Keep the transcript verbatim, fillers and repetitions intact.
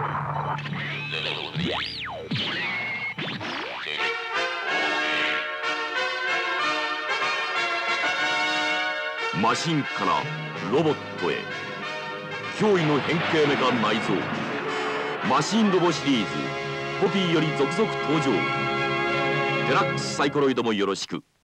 マシンからロボットへ、驚異の変形メカ内蔵マシンロボシリーズポピーより続々登場。デラックスサイコロイドもよろしく。